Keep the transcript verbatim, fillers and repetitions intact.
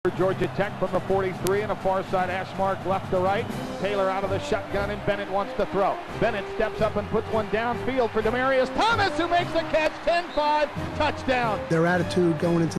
Georgia Tech from the forty-three and a far side hash mark left to right. Taylor out of the shotgun and Bennett wants to throw. Bennett steps up and puts one downfield for Demaryius Thomas, who makes the catch. ten five, touchdown. Their attitude going into